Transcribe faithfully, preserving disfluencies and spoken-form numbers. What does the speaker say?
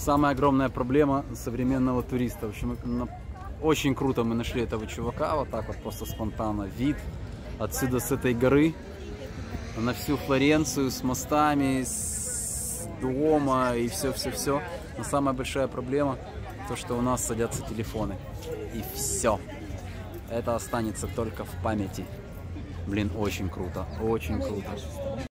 самая огромная проблема современного туриста. В общем, очень круто мы нашли этого чувака, вот так вот просто спонтанно. Вид отсюда, с этой горы, на всю Флоренцию, с мостами, с дома и все-все-все. Но самая большая проблема, то что у нас садятся телефоны. И все. Это останется только в памяти. Блин, очень круто, очень круто.